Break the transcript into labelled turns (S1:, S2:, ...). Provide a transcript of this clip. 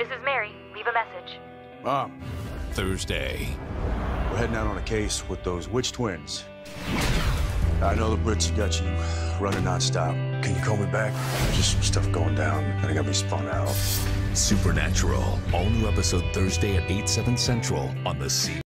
S1: This is Mary. Leave a message.
S2: Mom,
S3: Thursday.
S2: we're heading out on a case with those witch twins. I know the Brits got you running nonstop. Can you call me back? There's just some stuff going down, and I got me spun out.
S3: Supernatural. All new episode Thursday at 8/7 Central on the